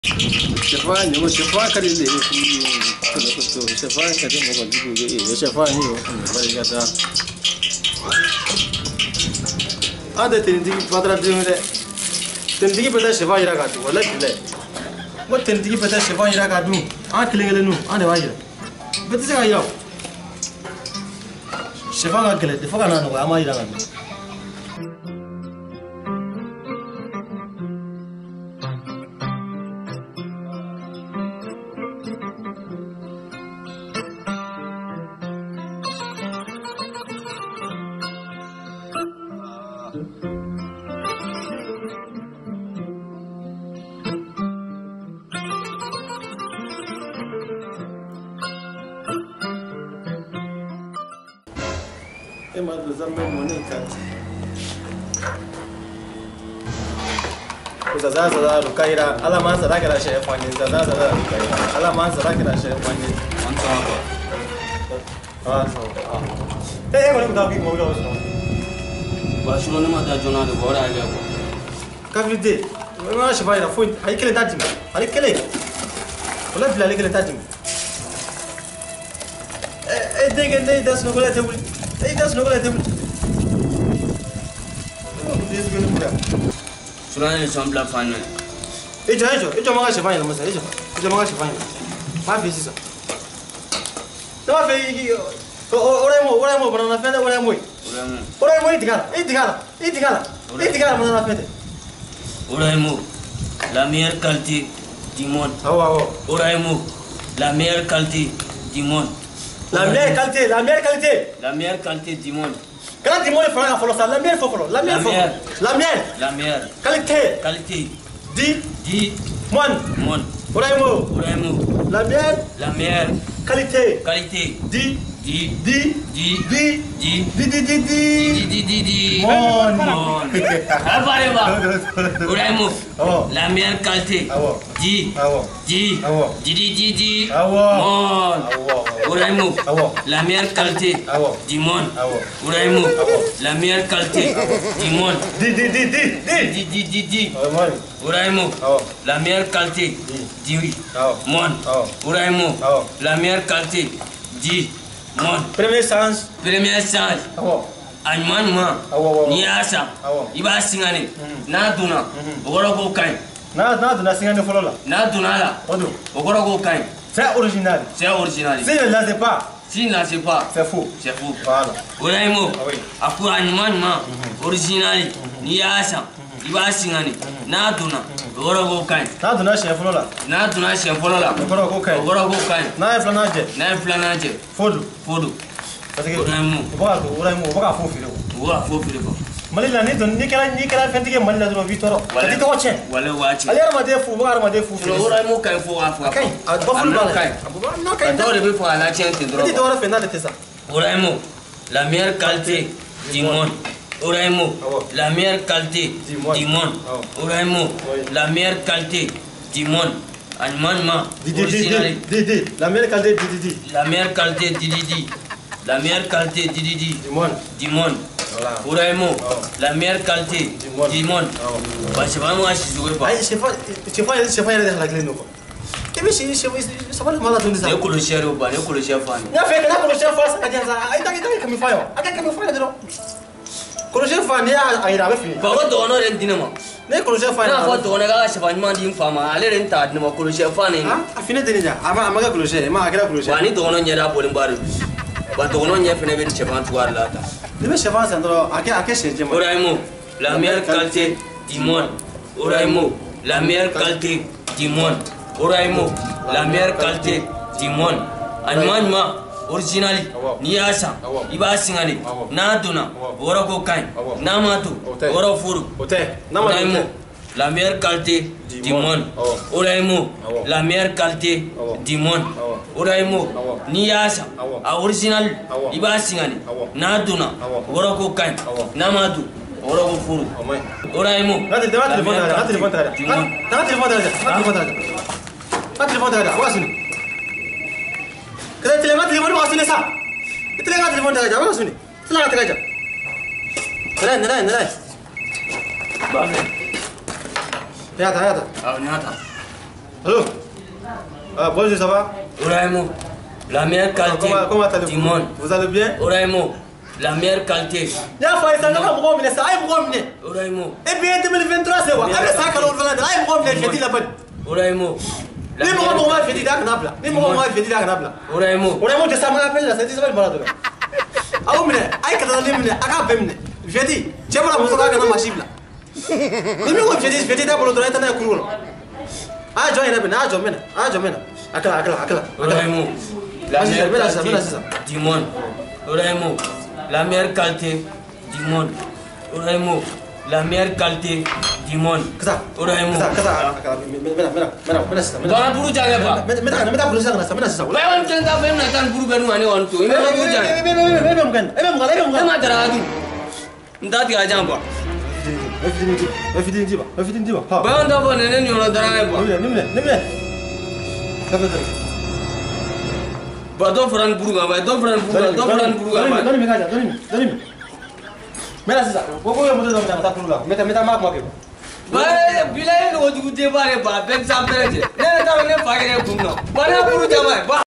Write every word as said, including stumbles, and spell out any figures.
Chefani, mo chefani kali le kulo kuto chefani kali mo kwa jibu ye chefani yo bari kata. Ade tindi padra dimre. Tindi pata chefani ra katu wala kile. Mo tindi pata chefani ra katu. Ah kilengele nu ade wajira. Bete se ayo. Chefani kile de foka na no ama ira katu. Ema do zambe money kat. Uzaza zaza rukaira ala manza rakira shehe fanye zaza zaza rukaira ala manza rakira shehe fanye manza hapa. Ah so. Eh eh wala mtabi mo lo so. Barcelona mata jona de bora aga ko. Kavide. Ma shefa ira fo ay kele tadjim. Ay kele. Wala bila le kele tadjim. Eh eh dege dege das no gola tebul. Eh das no gola tebul. Sulane sambla fane. Ejo ejo ejo manga shefa ira masa ejo. Ejo manga shefa ira. Ma fi sisa. Tama fe ora mo ora mo bana fende ora mo. Ora mo. Ora mo itigala. Itigala. Itigala. Itigala bana fende. Ora mo. La meilleure qualité du monde. Ah ouais. Ora mo. La meilleure qualité du monde. La meilleure qualité, la meilleure qualité. La meilleure qualité du monde. Quand du monde il fera follow ça, la meilleure follow, la meilleure follow. La meilleure. La meilleure. Qualité. Qualité. Di. Di. Monde. Monde. Oraimo. Oraimo. La meilleure. La meilleure. Qualité. Qualité. Di. Di. Di. Di. Di. Di. Di. Di. Di. Di. Di. Di. Di. Monde. Monde. Apareba. Oraimo. La meilleure qualité. Di. Di. Di. Di. Di. Di. Monde. Oraimo. La meilleure qualité du monde. Oraimo. La meilleure qualité du monde. Di. Di. Di. Di. Di. Di. Di. Di. Oraimo. La meilleure qualité du monde. Oraimo. La meilleure qualité du monde. Premier sens. Premier sens. Anyman ma. Ni asa. Iba singane. Na duna. Ogoro go kai. Na na duna singane folola. Na duna la. Odo. Ogoro go kai. C'est original. C'est original. Si ne la sais pas. Si ne la sais pas. C'est faux. C'est faux. Voilà. Oraimo. Aku anyman ma. Original. Ni asa. Iba singane. Na duna. Ogoro go kai. Na duna chien folola. Na duna chien folola. Ogoro go kai. Ogoro go kai. Na flanaje. Na flanaje. Fodo. Fodo. Parce que Oraimo. Voilà, Oraimo, on va faire faux. On va faire faux. Malila ni don ni kala ni kala fenti ke malila do vitoro. Ati to che. Wala wachi. Ali arma de fu, arma de fu. Oraimo kai fo afu. Kai. Ba fu ba kai. No kai. Do de fu ala chen te dro. Ati do ra fena de tesa. Oraimo. La meilleure qualité du monde. Oraimo. La meilleure qualité du monde. Oraimo. La meilleure qualité du monde. Anyman ma. Original. Didi. La meilleure qualité Didi. La meilleure qualité Didi. La meilleure qualité Didi. Du monde. Du monde. Oraimo. La meilleure qualité du monde. Bah c'est pas moi je jouais pas. Ai c'est pas c'est pas c'est pas la clé non. Et mais c'est c'est ça va le mal à donner ça. Ne colle cher au bas, ne colle cher fan. Na fait que na colle cher fan ça dit ça. Ai ta ta comme fayo. Aka comme fayo non. Colle cher fan ya ai ra fini. Ba ko do no ren dinama. Ne colle cher fan. Na fa do ne ga cher fan man din fama. Ale ren ta dinama colle cher fan ni. Ah afine dinja. Ava amaga colle cher, ma akira colle cher. Ba ni do no nyara bolin baru. Ba do no nya fene be cher fan tuar la ta. Deve chevar Sandro, aqui aqui c'est Oraimo, la meilleure qualité du monde. Oraimo, la meilleure qualité du monde. Oraimo, la meilleure qualité du monde. Anyman ma original ni asa iba singani na duna ora go kai na matu ora furu. Oraimo, la meilleure qualité du monde. Oraimo, la meilleure qualité du monde. Oraimo ni asa a original iba singani na duna ora go kai na matu ora go furu. Oraimo na telefone na telefone na telefone na telefone na telefone na telefone na wasuni kada telefone telefone wasuni sa telefone telefone da wasuni sala ta kaja nara nara nara ba ya ta ya ta ah na ta Allô? Ah, bonjour, ça va? Oraimo, la meilleure qualité. Comment, comment allez-vous? Du monde. Vous allez bien? Oraimo, la meilleure qualité. Y'a fallu ça, non, mon homme, ça aille mon homme. Oraimo. Et puis deux mille vingt-trois, c'est quoi? Avec ça, quand on va là, aille mon homme, je dis là-bas. Oraimo. Ni mon homme, on va faire des canapes. Ni mon homme, on va faire des canapes. Oraimo. Oraimo, je sais pas là, c'est des semaines malades. Ah, oui, mais aïe, quand on est venu, à quand même. Je dis, tu vas la montrer dans ma machine là. Mais moi, je dis, je dis d'abord, on doit être un courant. Ah, join, ah, join, ah, join. Akala, akala, akala. Oraimo, la meilleure qualité du du monde. Oraimo, la meilleure qualité du monde. Oraimo, la meilleure qualité du monde. Kasa. Oraimo. Kasa, kasa. Mena, mena, mena, mena sisa. Bana buru jangan apa? Mena, mena, mena buru jangan sisa. Mena sisa. Bayan kan tak pernah kan buru baru mana orang tu. Ini buru jangan. Eh, eh, eh, eh, bukan. Eh, bukan, eh, bukan. Nama cara tu. Entah tiga jam apa. Eh, fidin jiba. Eh, fidin jiba. Eh, fidin jiba. Ha. Bayan tak pernah nenek nyuruh darah apa. Ni mena, ni mena, ni mena. Kasa tu. Badan furan buru apa? Badan furan buru. Badan furan buru apa? Doni mi kaja, doni mi, doni mi. Mena sisa. Koko yang muda dong jangan tak perlu lah. Meta, meta mak mak. Baik, bila ini orang juga dia bawa, bawa beg sampai aja. Nenek tahu nenek pakai dia guna. Mana buru jamai.